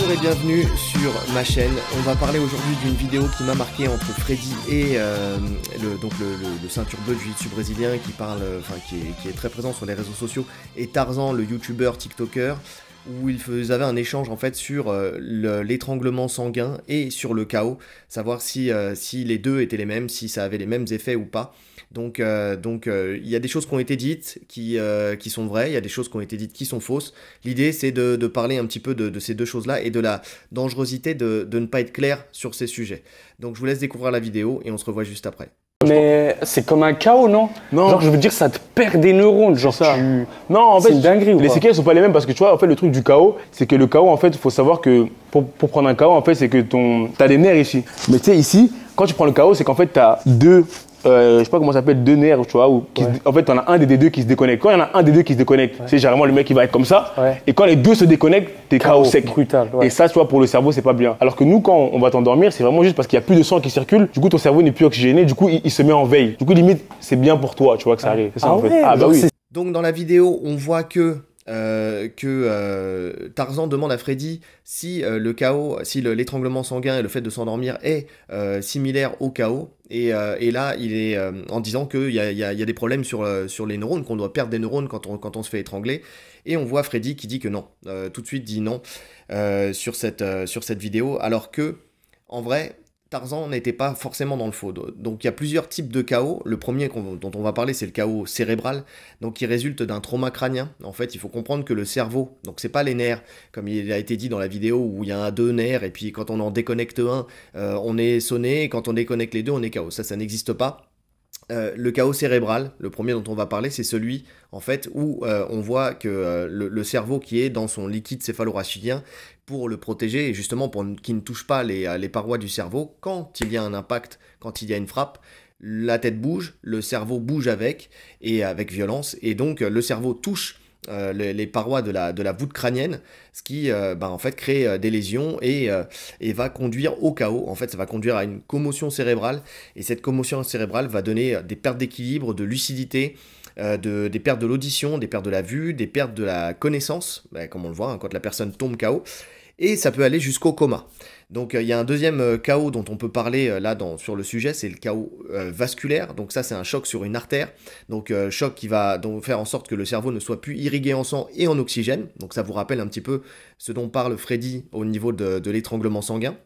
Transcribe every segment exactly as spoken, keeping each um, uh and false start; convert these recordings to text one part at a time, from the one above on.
Bonjour et bienvenue sur ma chaîne. On va parler aujourd'hui d'une vidéo qui m'a marqué entre Freddy et euh, le, donc le, le, le ceinture bleu de jiu-jitsu brésilien qui parle, enfin qui est, qui est très présent sur les réseaux sociaux, et Tarzan, le youtubeur tiktoker, où ils avaient un échange en fait sur euh, l'étranglement sanguin et sur le K O, savoir si, euh, si les deux étaient les mêmes, si ça avait les mêmes effets ou pas. Donc il euh, donc, euh, y a des choses qui ont été dites qui, euh, qui sont vraies, il y a des choses qui ont été dites qui sont fausses. L'idée c'est de, de parler un petit peu de, de ces deux choses-là et de la dangerosité de, de ne pas être clair sur ces sujets. Donc je vous laisse découvrir la vidéo et on se revoit juste après. Mais c'est comme un K O, non? Non. Genre, je veux dire, ça te perd des neurones. Genre, ça. Tu... Non, en fait, c'est une dinguerie. Les séquelles sont pas les mêmes parce que tu vois, en fait, le truc du K O, c'est que le K O, en fait, il faut savoir que pour, pour prendre un K O, en fait, c'est que ton, t'as des nerfs ici. Mais tu sais, ici, quand tu prends le K O, c'est qu'en fait, t'as deux. Euh, je sais pas comment ça s'appelle, deux nerfs, tu vois, où qui ouais. se, en fait, t'en as un des deux qui se déconnecte. Quand il y en a un des deux qui se déconnecte, ouais. c'est généralement le mec qui va être comme ça. Ouais. Et quand les deux se déconnectent, t'es K O sec. Brutal. Ouais. Et ça, tu vois, pour le cerveau, c'est pas bien. Alors que nous, quand on va t'endormir, c'est vraiment juste parce qu'il y a plus de sang qui circule. Du coup, ton cerveau n'est plus oxygéné. Du coup, il, il se met en veille. Du coup, limite, c'est bien pour toi, tu vois, que ça arrive. C'est ça, ah en fait. Ouais, ah bah oui. Donc, dans la vidéo, on voit que Euh, que euh, Tarzan demande à Freddy si euh, le K O, si l'étranglement sanguin et le fait de s'endormir est euh, similaire au K O. Et, euh, et là, il est euh, en disant qu'il y a, y, a, y a des problèmes sur, euh, sur les neurones, qu'on doit perdre des neurones quand on, quand on se fait étrangler. Et on voit Freddy qui dit que non, euh, tout de suite dit non euh, sur, cette, euh, sur cette vidéo, alors que, en vrai, Tarzan n'était pas forcément dans le faux. Donc il y a plusieurs types de K O. Le premier dont on va parler, c'est le K O cérébral, donc qui résulte d'un trauma crânien. En fait, il faut comprendre que le cerveau, donc c'est pas les nerfs, comme il a été dit dans la vidéo où il y a un, deux nerfs, et puis quand on en déconnecte un, euh, on est sonné, et quand on déconnecte les deux, on est K O. Ça, ça n'existe pas. Euh, le K O cérébral, le premier dont on va parler, c'est celui en fait où euh, on voit que euh, le, le cerveau qui est dans son liquide céphalorachidien, pour le protéger et justement pour qu'il ne touche pas les, les parois du cerveau, quand il y a un impact, quand il y a une frappe, la tête bouge, le cerveau bouge avec, et avec violence, et donc le cerveau touche euh, les, les parois de la, de la voûte crânienne, ce qui euh, bah, en fait crée euh, des lésions et, euh, et va conduire au K O. En fait, ça va conduire à une commotion cérébrale, et cette commotion cérébrale va donner des pertes d'équilibre, de lucidité, Euh, de, des pertes de l'audition, des pertes de la vue, des pertes de la connaissance, bah, comme on le voit hein, quand la personne tombe K O, et ça peut aller jusqu'au coma. Donc il euh, y a un deuxième euh, K O dont on peut parler euh, là dans, sur le sujet, c'est le K O euh, vasculaire. Donc ça, c'est un choc sur une artère, donc euh, choc qui va donc faire en sorte que le cerveau ne soit plus irrigué en sang et en oxygène. Donc ça vous rappelle un petit peu ce dont parle Freddy au niveau de, de l'étranglement sanguin.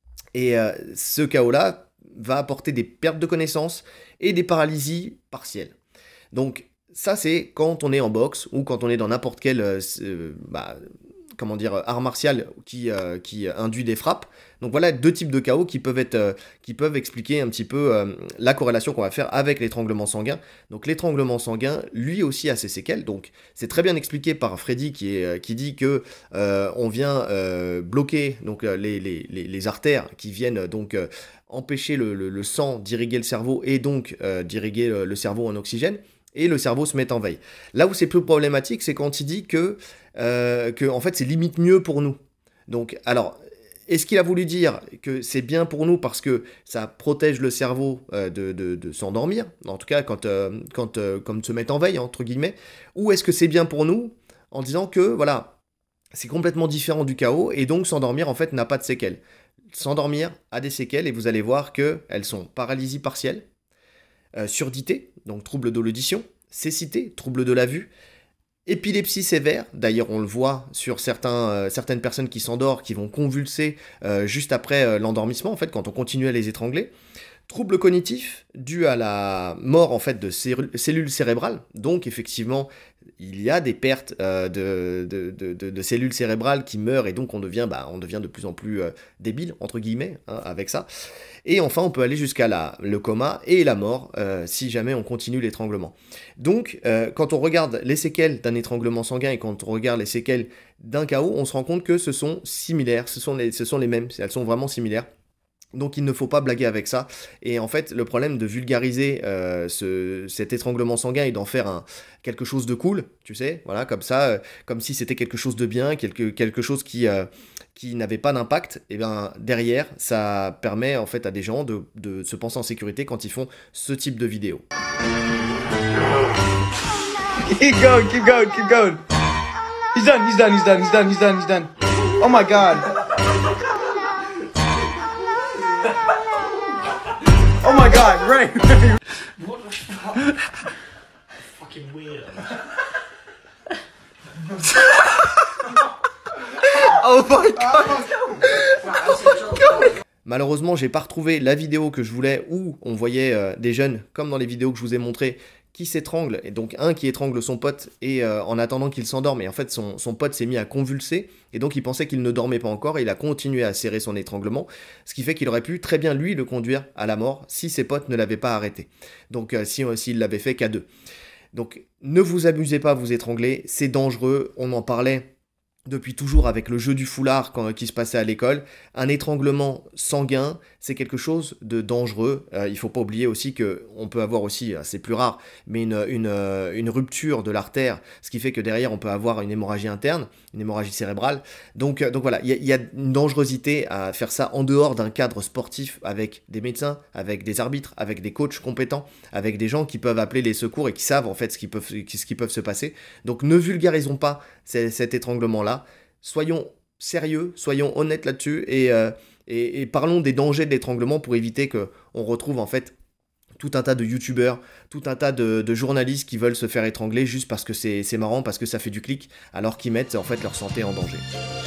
Et euh, ce K O-là va apporter des pertes de connaissance et des paralysies partielles. Donc ça, c'est quand on est en boxe ou quand on est dans n'importe quel euh, bah, comment dire, art martial qui, euh, qui induit des frappes. Donc voilà deux types de K O qui peuvent, être, euh, qui peuvent expliquer un petit peu euh, la corrélation qu'on va faire avec l'étranglement sanguin. Donc l'étranglement sanguin, lui aussi, a ses séquelles. Donc c'est très bien expliqué par Freddy qui, est, qui dit que euh, on vient euh, bloquer donc, les, les, les, les artères qui viennent donc euh, empêcher le, le, le sang d'irriguer le cerveau et donc euh, d'irriguer le, le cerveau en oxygène. Et le cerveau se met en veille. Là où c'est plus problématique, c'est quand il dit que, euh, que en fait, c'est limite mieux pour nous. Donc, alors, est-ce qu'il a voulu dire que c'est bien pour nous parce que ça protège le cerveau euh, de, de, de s'endormir, en tout cas, quand, euh, quand, euh, comme se mettre en veille, entre guillemets, ou est-ce que c'est bien pour nous en disant que, voilà, c'est complètement différent du K O, et donc s'endormir, en fait, n'a pas de séquelles. S'endormir a des séquelles, et vous allez voir qu'elles sont paralysie partielle, Euh, surdité, donc trouble de l'audition, cécité, trouble de la vue, épilepsie sévère, d'ailleurs on le voit sur certains, euh, certaines personnes qui s'endorment, qui vont convulser euh, juste après euh, l'endormissement, en fait, quand on continue à les étrangler, trouble cognitif, dû à la mort en fait de cellules cérébrales, donc effectivement il y a des pertes euh, de, de, de, de, de cellules cérébrales qui meurent et donc on devient, bah, on devient de plus en plus euh, débile, entre guillemets, hein, avec ça. Et enfin on peut aller jusqu'à la, le coma et la mort euh, si jamais on continue l'étranglement. Donc euh, quand on regarde les séquelles d'un étranglement sanguin et quand on regarde les séquelles d'un K O, on se rend compte que ce sont similaires, ce sont les, ce sont les mêmes, elles sont vraiment similaires. Donc il ne faut pas blaguer avec ça. Et en fait, le problème de vulgariser euh, ce, cet étranglement sanguin et d'en faire un, quelque chose de cool, tu sais, voilà, comme ça, euh, comme si c'était quelque chose de bien, quelque, quelque chose qui, euh, qui n'avait pas d'impact, et bien derrière, ça permet en fait à des gens de, de se penser en sécurité quand ils font ce type de vidéo. Keep going, keep going, keep going. He's done, he's done, he's done, he's done, he's done, he's done. Oh my God. my god, Ray! What the fuck? Fucking weird. Oh my god! Malheureusement, j'ai pas retrouvé la vidéo que je voulais où on voyait euh, des jeunes, comme dans les vidéos que je vous ai montrées, qui s'étranglent, et donc un qui étrangle son pote, et euh, en attendant qu'il s'endorme, et en fait son, son pote s'est mis à convulser, et donc il pensait qu'il ne dormait pas encore, et il a continué à serrer son étranglement, ce qui fait qu'il aurait pu très bien lui le conduire à la mort, si ses potes ne l'avaient pas arrêté. Donc euh, si, euh, s'il l'avait fait qu'à deux. Donc ne vous amusez pas à vous étrangler, c'est dangereux, on en parlait depuis toujours avec le jeu du foulard quand, qui se passait à l'école. Un étranglement sanguin, c'est quelque chose de dangereux. Euh, il ne faut pas oublier aussi qu'on peut avoir aussi, c'est plus rare, mais une, une, une rupture de l'artère, ce qui fait que derrière on peut avoir une hémorragie interne, une hémorragie cérébrale. Donc, donc voilà, il y, y a une dangerosité à faire ça en dehors d'un cadre sportif avec des médecins, avec des arbitres, avec des coachs compétents, avec des gens qui peuvent appeler les secours et qui savent en fait ce qui peut, ce qui peut se passer. Donc ne vulgarisons pas cet étranglement-là. Soyons sérieux, soyons honnêtes là-dessus et, euh, et, et parlons des dangers de l'étranglement pour éviter qu'on retrouve en fait tout un tas de youtubeurs, tout un tas de, de journalistes qui veulent se faire étrangler juste parce que c'est marrant, parce que ça fait du clic, alors qu'ils mettent en fait leur santé en danger.